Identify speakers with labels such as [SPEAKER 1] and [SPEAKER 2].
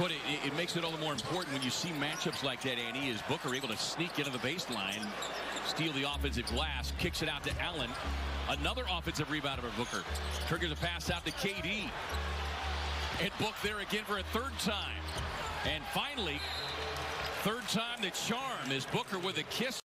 [SPEAKER 1] But it makes it all the more important when you see matchups like that, Andy. Is Booker able to sneak into the baseline, steal the offensive glass, kicks it out to Allen. Another offensive rebound of Booker. Triggers a pass out to KD. And Book there again for a third time. And finally, third time the charm is Booker with a kiss.